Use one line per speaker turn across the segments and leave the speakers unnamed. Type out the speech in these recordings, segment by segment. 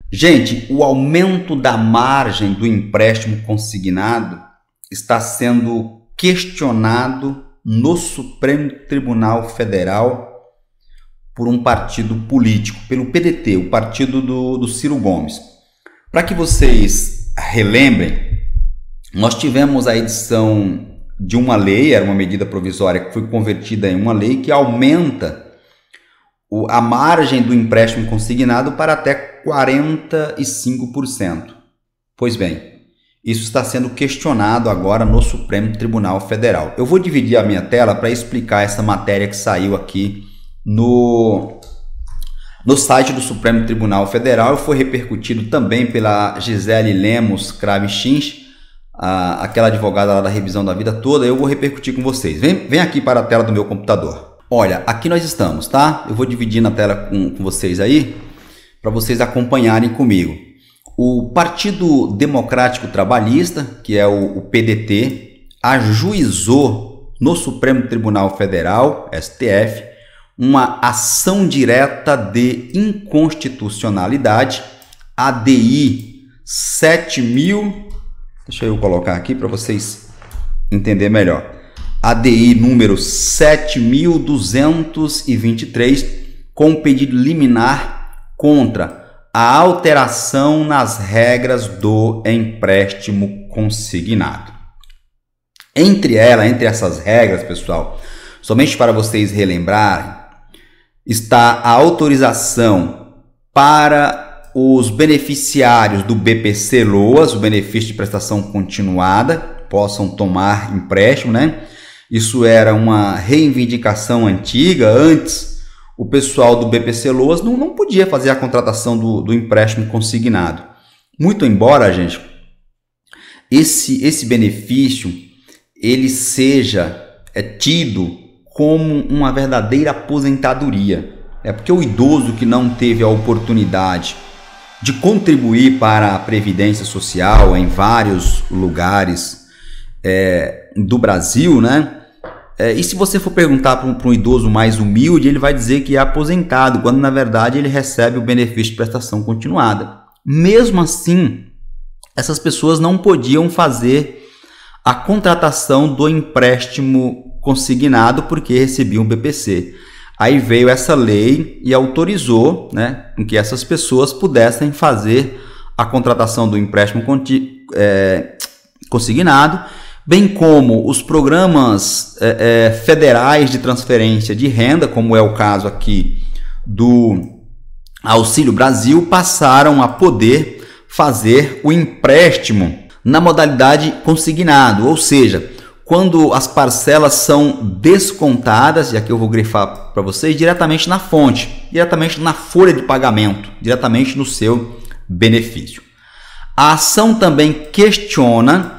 Gente, o aumento da margem do empréstimo consignado está sendo questionado no Supremo Tribunal Federal por um partido político, pelo PDT, o partido do Ciro Gomes. Para que vocês relembrem, nós tivemos a edição de uma lei, era uma medida provisória que foi convertida em uma lei que aumenta a margem do empréstimo consignado para até 45%. Pois bem, isso está sendo questionado agora no Supremo Tribunal Federal. Eu vou dividir a minha tela para explicar essa matéria que saiu aqui no site do Supremo Tribunal Federal e foi repercutido também pela Gisele Lemos Cravichinch, aquela advogada lá da revisão da vida toda. Eu vou repercutir com vocês. Vem aqui para a tela do meu computador. Olha, aqui nós estamos, tá? Eu vou dividir na tela com vocês aí, para vocês acompanharem comigo. O Partido Democrático Trabalhista, que é o PDT, ajuizou no Supremo Tribunal Federal, STF, uma ação direta de inconstitucionalidade, ADI 7.000... Deixa eu colocar aqui para vocês entenderem melhor. ADI número 7.223, com pedido liminar contra a alteração nas regras do empréstimo consignado. Entre essas regras, pessoal, somente para vocês relembrarem, está a autorização para os beneficiários do BPC-LOAS, o benefício de prestação continuada, possam tomar empréstimo, né? Isso era uma reivindicação antiga. Antes, o pessoal do BPC-LOAS não podia fazer a contratação do empréstimo consignado. Muito embora, gente, esse benefício ele seja tido como uma verdadeira aposentadoria. É porque o idoso que não teve a oportunidade de contribuir para a Previdência Social em vários lugares do Brasil, né? E se você for perguntar para um idoso mais humilde, ele vai dizer que é aposentado, quando na verdade ele recebe o benefício de prestação continuada. Mesmo assim, essas pessoas não podiam fazer a contratação do empréstimo consignado porque recebiam o BPC. Aí veio essa lei e autorizou, né, que essas pessoas pudessem fazer a contratação do empréstimo consignado, bem como os programas federais de transferência de renda, como é o caso aqui do Auxílio Brasil, passaram a poder fazer o empréstimo na modalidade consignado, ou seja, quando as parcelas são descontadas, e aqui eu vou grifar para vocês, diretamente na fonte, diretamente na folha de pagamento, diretamente no seu benefício. A ação também questiona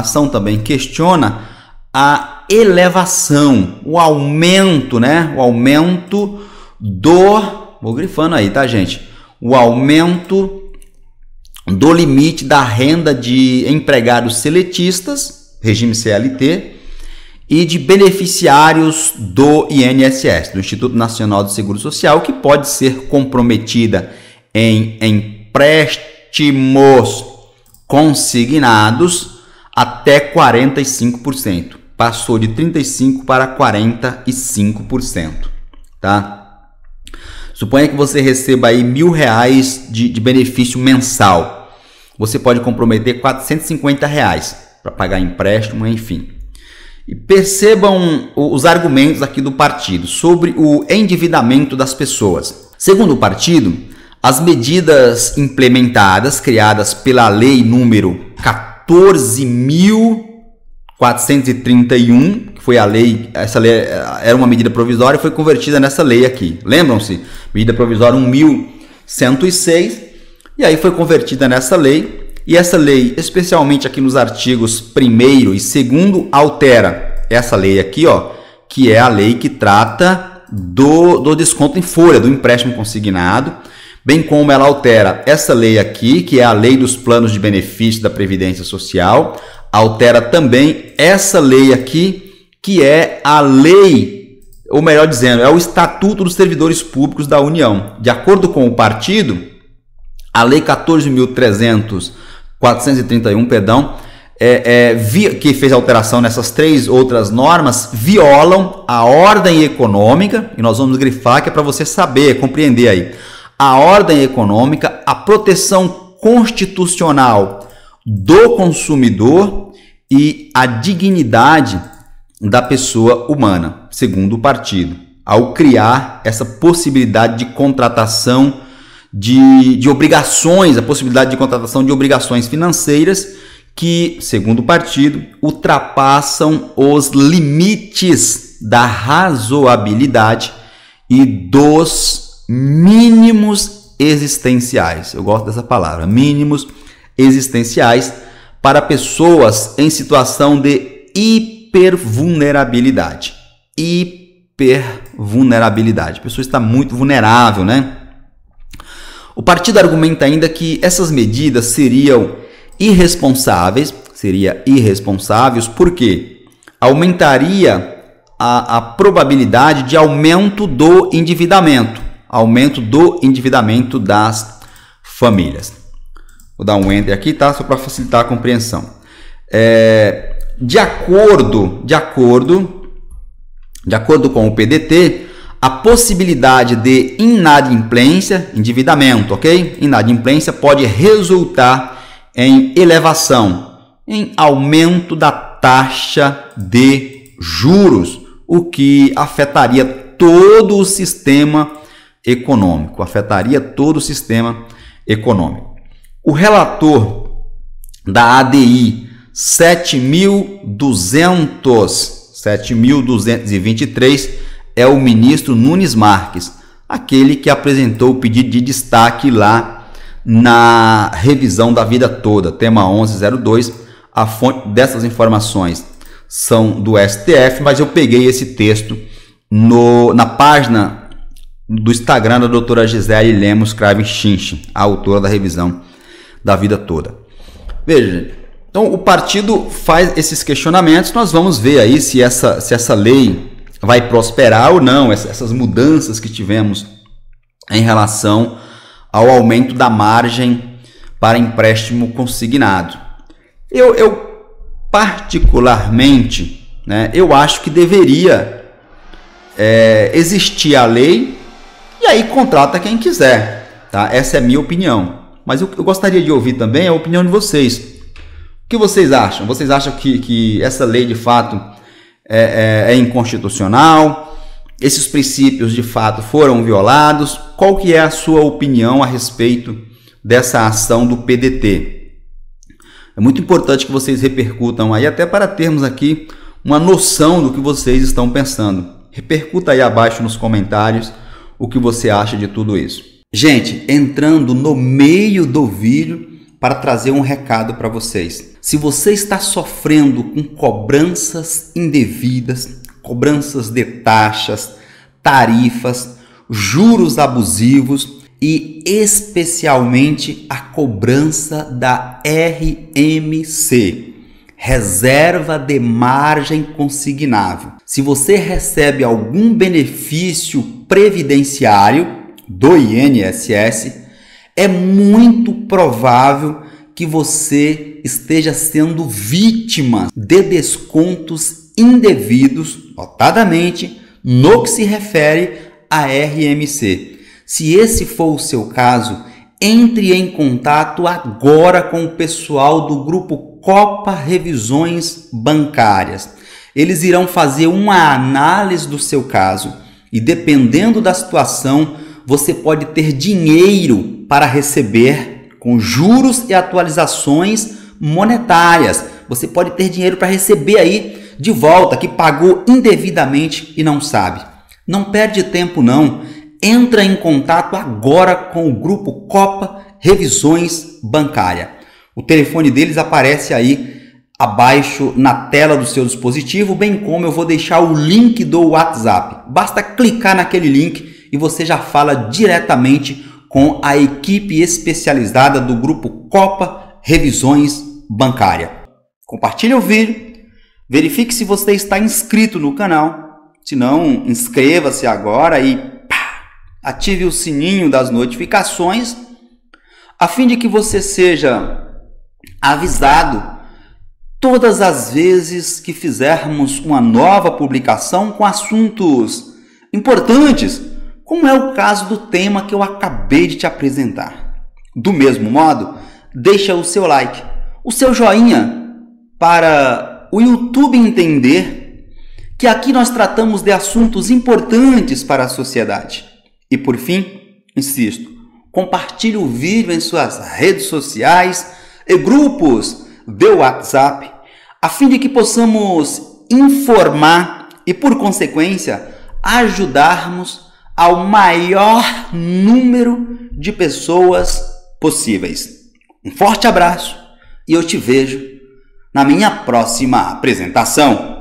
a elevação, o aumento, né? O aumento vou grifando aí, tá, gente? O aumento do limite da renda de empregados seletistas, regime CLT, e de beneficiários do INSS, do Instituto Nacional do Seguro Social, que pode ser comprometida em empréstimos consignados até 45%. Passou de 35% para 45%, tá? Suponha que você receba aí R$1.000 de benefício mensal. Você pode comprometer R$450 para pagar empréstimo, enfim. E percebam os argumentos aqui do partido sobre o endividamento das pessoas. Segundo o partido, as medidas implementadas, criadas pela lei número 14.431, que foi a lei, essa lei era uma medida provisória e foi convertida nessa lei aqui. Lembram-se? Medida provisória 1.106, e aí foi convertida nessa lei. E essa lei, especialmente aqui nos artigos 1º e 2º, altera essa lei aqui, ó, que é a lei que trata do desconto em folha, do empréstimo consignado, bem como ela altera essa lei aqui, que é a lei dos planos de benefício da Previdência Social, altera também essa lei aqui, que é a lei, ou melhor dizendo, é o Estatuto dos Servidores Públicos da União. De acordo com o partido, A Lei 14.431, perdão, que fez alteração nessas 3 outras normas, violam a ordem econômica, e nós vamos grifar que é para você saber, compreender aí, a ordem econômica, a proteção constitucional do consumidor e a dignidade da pessoa humana, segundo o partido, ao criar essa possibilidade de contratação de obrigações, a possibilidade de contratação de obrigações financeiras que, segundo o partido, ultrapassam os limites da razoabilidade e dos mínimos existenciais. Eu gosto dessa palavra, mínimos existenciais para pessoas em situação de hipervulnerabilidade. Hipervulnerabilidade. A pessoa está muito vulnerável, né? O partido argumenta ainda que essas medidas seriam irresponsáveis, porque aumentaria a probabilidade de aumento do endividamento das famílias. Vou dar um enter aqui, tá? Só para facilitar a compreensão. De acordo com o PDT, a possibilidade de inadimplência, endividamento, ok? Inadimplência pode resultar em elevação, em aumento da taxa de juros, o que afetaria todo o sistema econômico, O relator da ADI 7.223 é o ministro Nunes Marques, aquele que apresentou o pedido de destaque lá na revisão da vida toda, tema 1102. A fonte dessas informações são do STF, mas eu peguei esse texto na página do Instagram da doutora Gisele Lemos Craven Chinch, a autora da revisão da vida toda. Veja, então o partido faz esses questionamentos, nós vamos ver aí se essa lei vai prosperar ou não, essas mudanças que tivemos em relação ao aumento da margem para empréstimo consignado. Eu particularmente, né, eu acho que deveria existir a lei e aí contrata quem quiser, tá? Essa é a minha opinião. Mas eu gostaria de ouvir também a opinião de vocês. O que vocês acham? Vocês acham que essa lei de fato é inconstitucional? Esses princípios de fato foram violados? Qual que é a sua opinião a respeito dessa ação do PDT? É muito importante que vocês repercutam aí, até para termos aqui uma noção do que vocês estão pensando. Repercuta aí abaixo nos comentários o que você acha de tudo isso. Gente, entrando no meio do vídeo para trazer um recado para vocês. Se você está sofrendo com cobranças indevidas, cobranças de taxas, tarifas, juros abusivos e especialmente a cobrança da RMC, Reserva de Margem Consignável. Se você recebe algum benefício previdenciário do INSS, é muito provável que você esteja sendo vítima de descontos indevidos, notadamente no que se refere à RMC. Se esse for o seu caso, entre em contato agora com o pessoal do grupo Copa Revisões Bancárias. Eles irão fazer uma análise do seu caso e, dependendo da situação, você pode ter dinheiro para receber com juros e atualizações monetárias. Você pode ter dinheiro para receber aí de volta, que pagou indevidamente e não sabe. Não perde tempo não. Entra em contato agora com o grupo Copa Revisões Bancária. O telefone deles aparece aí abaixo na tela do seu dispositivo, bem como eu vou deixar o link do WhatsApp. Basta clicar naquele link e você já fala diretamente com a equipe especializada do grupo Copa Revisões Bancária. Compartilhe o vídeo, verifique se você está inscrito no canal. Se não, inscreva-se agora e ative o sininho das notificações. a fim de que você seja avisado todas as vezes que fizermos uma nova publicação com assuntos importantes, como é o caso do tema que eu acabei de te apresentar. Do mesmo modo, deixa o seu like, o seu joinha, para o YouTube entender que aqui nós tratamos de assuntos importantes para a sociedade. E por fim, insisto, compartilhe o vídeo em suas redes sociais e grupos de WhatsApp, a fim de que possamos informar e, por consequência, ajudarmos ao maior número de pessoas possíveis. Um forte abraço e eu te vejo na minha próxima apresentação.